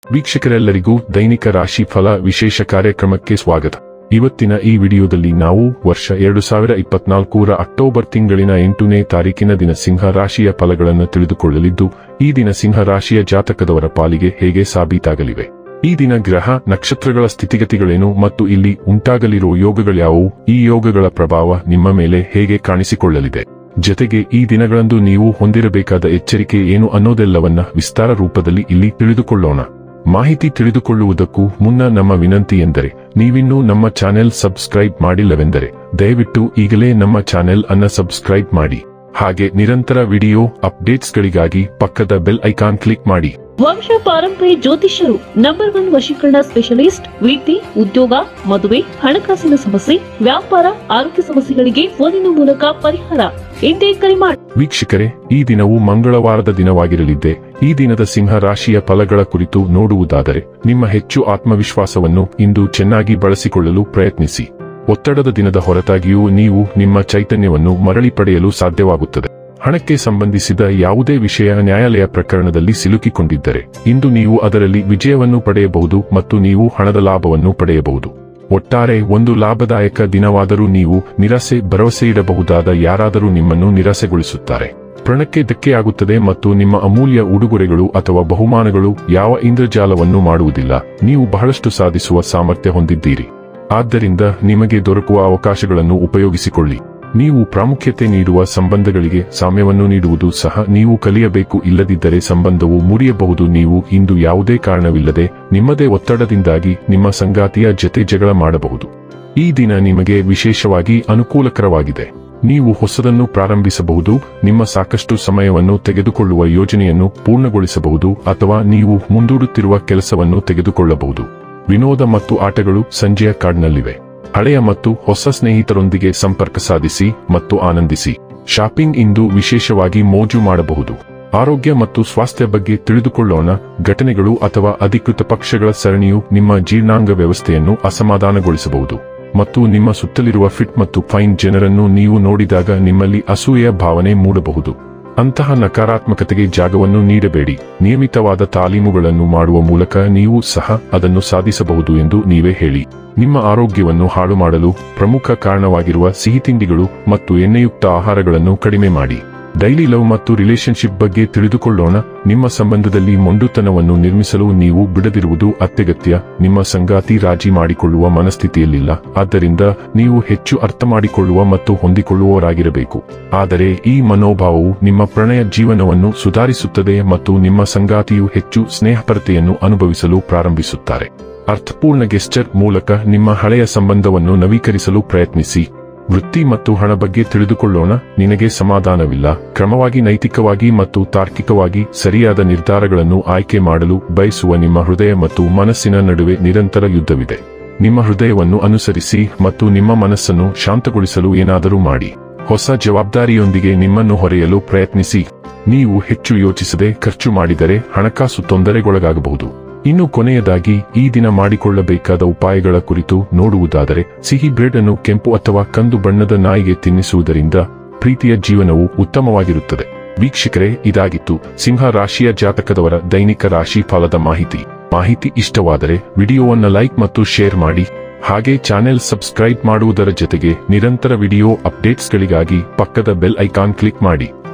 ವೀಕ್ಷಕರೆಲ್ಲರಿಗೂ ದೈನಿಕ ರಾಶಿ ಫಲ ವಿಶೇಷ ಕಾರ್ಯಕ್ರಮಕ್ಕೆ ಸ್ವಾಗತ. ಇವತ್ತಿನ ಈ ವಿಡಿಯೋದಲ್ಲಿ ನಾವು ವರ್ಷ 2024ರ ಅಕ್ಟೋಬರ್ ತಿಂಗಳಿನ 8ನೇ ತಾರೀಕಿನ ದಿನ ಸಿಂಹ ರಾಶಿಯ ಫಲಗಳನ್ನು ತಿಳಿದುಕೊಳ್ಳಲಿದ್ದು, ಈ ದಿನ ಸಿಂಹ ರಾಶಿಯ ಜಾತಕದವರ ಪಾಲಿಗೆ ಹೇಗೆ ಸಾಬೀತಾಗಲಿವೆ, ಈ ದಿನ ಗ್ರಹ ನಕ್ಷತ್ರಗಳ ಸ್ಥಿತಿಗತಿಗಳೇನು ಮತ್ತು ಇಲ್ಲಿ ಉಂಟಾಗಲಿರುವ ಯೋಗಗಳ್ಯಾವುವು, ಈ ಯೋಗಗಳ ಪ್ರಭಾವ ನಿಮ್ಮ ಮೇಲೆ ಹೇಗೆ ಕಾಣಿಸಿಕೊಳ್ಳಲಿದೆ, ಜೊತೆಗೆ ಈ ದಿನಗಳಂದು ನೀವು ಹೊಂದಿರಬೇಕಾದ ಎಚ್ಚರಿಕೆ ಏನು ಅನ್ನೋದೆಲ್ಲವನ್ನ ವಿಸ್ತಾರ ರೂಪದಲ್ಲಿ ಇಲ್ಲಿ ತಿಳಿದುಕೊಳ್ಳೋಣ. ಮಾಹಿತಿ ತಿಳಿದುಕೊಳ್ಳುವುದಕ್ಕೂ ಮುನ್ನ ನಮ್ಮ ವಿನಂತಿ ಎಂದರೆ, ನೀವಿನ್ನೂ ನಮ್ಮ ಚಾನೆಲ್ ಸಬ್ಸ್ಕ್ರೈಬ್ ಮಾಡಿಲ್ಲವೆಂದರೆ ದಯವಿಟ್ಟು ಈಗಲೇ ನಮ್ಮ ಚಾನೆಲ್ ಅನ್ನು ಸಬ್ಸ್ಕ್ರೈಬ್ ಮಾಡಿ. ಹಾಗೆ ನಿರಂತರ ವಿಡಿಯೋ ಅಪ್ಡೇಟ್ಸ್ಗಳಿಗಾಗಿ ಪಕ್ಕದ ಬೆಲ್ ಐಕಾನ್ ಕ್ಲಿಕ್ ಮಾಡಿ. ವಂಶ ಪಾರಂಪರ್ಯ ಜ್ಯೋತಿಷ್ಯರು ನಂಬರ್ 1 ವಶೀಕರಣ ಸ್ಪೆಷಲಿಸ್ಟ್. ವೃತ್ತಿ, ಉದ್ಯೋಗ, ಮದುವೆ, ಹಣಕಾಸಿನ ಸಮಸ್ಯೆ, ವ್ಯಾಪಾರ, ಆರೋಗ್ಯ ಸಮಸ್ಯೆಗಳಿಗೆ ಫೋನಿನ ಮೂಲಕ ಪರಿಹಾರ. ಇಂದೇ ಕರೆ ಮಾಡಿ. ವೀಕ್ಷಕರೇ, ಈ ದಿನವು ಮಂಗಳವಾರದ ದಿನವಾಗಿರಲಿದ್ದೆ. ಈ ದಿನದ ಸಿಂಹ ರಾಶಿಯ ಫಲಗಳ ಕುರಿತು ನೋಡುವುದಾದರೆ, ನಿಮ್ಮ ಹೆಚ್ಚು ಆತ್ಮವಿಶ್ವಾಸವನ್ನು ಇಂದು ಚೆನ್ನಾಗಿ ಬಳಸಿಕೊಳ್ಳಲು ಪ್ರಯತ್ನಿಸಿ. ಒತ್ತಡದ ದಿನದ ಹೊರತಾಗಿಯೂ ನೀವು ನಿಮ್ಮ ಚೈತನ್ಯವನ್ನು ಮರಳಿ ಪಡೆಯಲು ಸಾಧ್ಯವಾಗುತ್ತದೆ. ಹಣಕ್ಕೆ ಸಂಬಂಧಿಸಿದ ಯಾವುದೇ ವಿಷಯ ನ್ಯಾಯಾಲಯ ಪ್ರಕರಣದಲ್ಲಿ ಸಿಲುಕಿಕೊಂಡಿದ್ದರೆ ಇಂದು ನೀವು ಅದರಲ್ಲಿ ವಿಜಯವನ್ನು ಪಡೆಯಬಹುದು ಮತ್ತು ನೀವು ಹಣದ ಲಾಭವನ್ನು ಪಡೆಯಬಹುದು. ಒಟ್ಟಾರೆ ಒಂದು ಲಾಭದಾಯಕ ದಿನವಾದರೂ ನೀವು ನಿರಾಸೆ ಭರವಸೆಯಿಡಬಹುದಾದ ಯಾರಾದರೂ ನಿಮ್ಮನ್ನು ನಿರಾಸೆಗೊಳಿಸುತ್ತಾರೆ. ಪ್ರಾಣಕ್ಕೆ ಧಕ್ಕೆಯಾಗುತ್ತದೆ ಮತ್ತು ನಿಮ್ಮ ಅಮೂಲ್ಯ ಉಡುಗೊರೆಗಳು ಅಥವಾ ಬಹುಮಾನಗಳು ಯಾವ ಇಂದ್ರಜಾಲವನ್ನು ಮಾಡುವುದಿಲ್ಲ. ನೀವು ಬಹಳಷ್ಟು ಸಾಧಿಸುವ ಸಾಮರ್ಥ್ಯ ಹೊಂದಿದ್ದೀರಿ. ಆದ್ದರಿಂದ ನಿಮಗೆ ದೊರಕುವ ಅವಕಾಶಗಳನ್ನು ಉಪಯೋಗಿಸಿಕೊಳ್ಳಿ. ನೀವು ಪ್ರಾಮುಖ್ಯತೆ ನೀಡುವ ಸಂಬಂಧಗಳಿಗೆ ಸಾಮ್ಯವನ್ನು ನೀಡುವುದು ಸಹ ನೀವು ಕಲಿಯಬೇಕು, ಇಲ್ಲದಿದ್ದರೆ ಸಂಬಂಧವು ಮುರಿಯಬಹುದು. ನೀವು ಇಂದು ಯಾವುದೇ ಕಾರಣವಿಲ್ಲದೆ ನಿಮ್ಮದೇ ಒತ್ತಡದಿಂದಾಗಿ ನಿಮ್ಮ ಸಂಗಾತಿಯ ಜೊತೆ ಜಗಳ ಮಾಡಬಹುದು. ಈ ದಿನ ನಿಮಗೆ ವಿಶೇಷವಾಗಿ ಅನುಕೂಲಕರವಾಗಿದೆ. ನೀವು ಹೊಸದನ್ನು ಪ್ರಾರಂಭಿಸಬಹುದು, ನಿಮ್ಮ ಸಾಕಷ್ಟು ಸಮಯವನ್ನು ತೆಗೆದುಕೊಳ್ಳುವ ಯೋಜನೆಯನ್ನು ಪೂರ್ಣಗೊಳಿಸಬಹುದು ಅಥವಾ ನೀವು ಮುಂದೂಡುತ್ತಿರುವ ಕೆಲಸವನ್ನು ತೆಗೆದುಕೊಳ್ಳಬಹುದು. ವಿನೋದ ಮತ್ತು ಆಟಗಳು ಸಂಜೆಯ ಕಾರ್ಡ್ನಲ್ಲಿವೆ. ಹಳೆಯ ಮತ್ತು ಹೊಸ ಸ್ನೇಹಿತರೊಂದಿಗೆ ಸಂಪರ್ಕ ಸಾಧಿಸಿ ಮತ್ತು ಆನಂದಿಸಿ. ಶಾಪಿಂಗ್ ಇಂದು ವಿಶೇಷವಾಗಿ ಮೋಜು ಮಾಡಬಹುದು. ಆರೋಗ್ಯ ಮತ್ತು ಸ್ವಾಸ್ಥ್ಯ ಬಗ್ಗೆ ತಿಳಿದುಕೊಳ್ಳೋಣ. ಘಟನೆಗಳು ಅಥವಾ ಅಧಿಕೃತ ಪಕ್ಷಗಳ ಸರಣಿಯು ನಿಮ್ಮ ಜೀರ್ಣಾಂಗ ವ್ಯವಸ್ಥೆಯನ್ನು ಅಸಮಾಧಾನಗೊಳಿಸಬಹುದು ಮತ್ತು ನಿಮ್ಮ ಸುತ್ತಲಿರುವ ಫಿಟ್ ಮತ್ತು ಫೈನ್ ಜನರನ್ನು ನೀವು ನೋಡಿದಾಗ ನಿಮ್ಮಲ್ಲಿ ಅಸೂಯೆಯ ಭಾವನೆ ಮೂಡಬಹುದು. ಅಂತಹ ನಕಾರಾತ್ಮಕತೆಗೆ ಜಾಗವನ್ನು ನೀಡಬೇಡಿ. ನಿಯಮಿತವಾದ ತಾಲೀಮುಗಳನ್ನು ಮಾಡುವ ಮೂಲಕ ನೀವು ಸಹ ಅದನ್ನು ಸಾಧಿಸಬಹುದು ಎಂದು ನೀವೇ ಹೇಳಿ. ನಿಮ್ಮ ಆರೋಗ್ಯವನ್ನು ಹಾಳು ಮಾಡಲು ಪ್ರಮುಖ ಕಾರಣವಾಗಿರುವ ಸಿಹಿತಿಂಡಿಗಳು ಮತ್ತು ಎಣ್ಣೆಯುಕ್ತ ಆಹಾರಗಳನ್ನು ಕಡಿಮೆ ಮಾಡಿ. ಡೈಲಿ ಲವ್ ಮತ್ತು ರಿಲೇಶನ್ಶಿಪ್ ಬಗ್ಗೆ ತಿಳಿದುಕೊಳ್ಳೋಣ. ನಿಮ್ಮ ಸಂಬಂಧದಲ್ಲಿ ಮೊಂಡುತನವನ್ನು ನಿರ್ಮಿಸಲು ನೀವು ಬಿಡದಿರುವುದು ಅತ್ಯಗತ್ಯ. ನಿಮ್ಮ ಸಂಗಾತಿ ರಾಜಿ ಮಾಡಿಕೊಳ್ಳುವ ಮನಸ್ಥಿತಿಯಲ್ಲಿಲ್ಲ, ಆದ್ದರಿಂದ ನೀವು ಹೆಚ್ಚು ಅರ್ಥಮಾಡಿಕೊಳ್ಳುವ ಮತ್ತು ಹೊಂದಿಕೊಳ್ಳುವವರಾಗಿರಬೇಕು. ಆದರೆ ಈ ಮನೋಭಾವವು ನಿಮ್ಮ ಪ್ರಣಯ ಜೀವನವನ್ನು ಸುಧಾರಿಸುತ್ತದೆ ಮತ್ತು ನಿಮ್ಮ ಸಂಗಾತಿಯು ಹೆಚ್ಚು ಸ್ನೇಹಪರತೆಯನ್ನು ಅನುಭವಿಸಲು ಪ್ರಾರಂಭಿಸುತ್ತಾರೆ. ಅರ್ಥಪೂರ್ಣ ಗೆಸ್ಚರ್ ಮೂಲಕ ನಿಮ್ಮ ಹಳೆಯ ಸಂಬಂಧವನ್ನು ನವೀಕರಿಸಲು ಪ್ರಯತ್ನಿಸಿ. ವೃತ್ತಿ ಮತ್ತು ಹಣ ಬಗ್ಗೆ ತಿಳಿದುಕೊಳ್ಳೋಣ. ನಿನಗೆ ಸಮಾಧಾನವಿಲ್ಲ. ಕ್ರಮವಾಗಿ, ನೈತಿಕವಾಗಿ ಮತ್ತು ತಾರ್ಕಿಕವಾಗಿ ಸರಿಯಾದ ನಿರ್ಧಾರಗಳನ್ನು ಆಯ್ಕೆ ಮಾಡಲು ಬಯಸುವ ನಿಮ್ಮ ಹೃದಯ ಮತ್ತು ಮನಸ್ಸಿನ ನಡುವೆ ನಿರಂತರ ಯುದ್ಧವಿದೆ. ನಿಮ್ಮ ಹೃದಯವನ್ನು ಅನುಸರಿಸಿ ಮತ್ತು ನಿಮ್ಮ ಮನಸ್ಸನ್ನು ಶಾಂತಗೊಳಿಸಲು ಏನಾದರೂ ಮಾಡಿ. ಹೊಸ ಜವಾಬ್ದಾರಿಯೊಂದಿಗೆ ನಿಮ್ಮನ್ನು ಹೊರೆಯಲು ಪ್ರಯತ್ನಿಸಿ. ನೀವು ಹೆಚ್ಚು ಯೋಚಿಸದೆ ಖರ್ಚು ಮಾಡಿದರೆ ಹಣಕಾಸು ತೊಂದರೆಗೊಳಗಾಗಬಹುದು. ಇನ್ನು ಕೊನೆಯದಾಗಿ, ಈ ದಿನ ಮಾಡಿಕೊಳ್ಳಬೇಕಾದ ಉಪಾಯಗಳ ಕುರಿತು ನೋಡುವುದಾದರೆ, ಸಿಹಿ ಬ್ರೆಡ್ ಅನ್ನು ಕೆಂಪು ಅಥವಾ ಕಂದು ಬಣ್ಣದ ನಾಯಿಗೆ ತಿನ್ನಿಸುವುದರಿಂದ ಪ್ರೀತಿಯ ಜೀವನವು ಉತ್ತಮವಾಗಿರುತ್ತದೆ. ವೀಕ್ಷಕರೇ, ಇದಾಗಿತ್ತು ಸಿಂಹ ರಾಶಿಯ ಜಾತಕದವರ ದೈನಿಕ ರಾಶಿ ಫಲದ ಮಾಹಿತಿ ಇಷ್ಟವಾದರೆ ವಿಡಿಯೋವನ್ನು ಲೈಕ್ ಮತ್ತು ಶೇರ್ ಮಾಡಿ. ಹಾಗೆ ಚಾನೆಲ್ ಸಬ್ಸ್ಕ್ರೈಬ್ ಮಾಡುವುದರ ಜೊತೆಗೆ ನಿರಂತರ ವಿಡಿಯೋ ಅಪ್ಡೇಟ್ಸ್ಗಳಿಗಾಗಿ ಪಕ್ಕದ ಬೆಲ್ ಐಕಾನ್ ಕ್ಲಿಕ್ ಮಾಡಿ.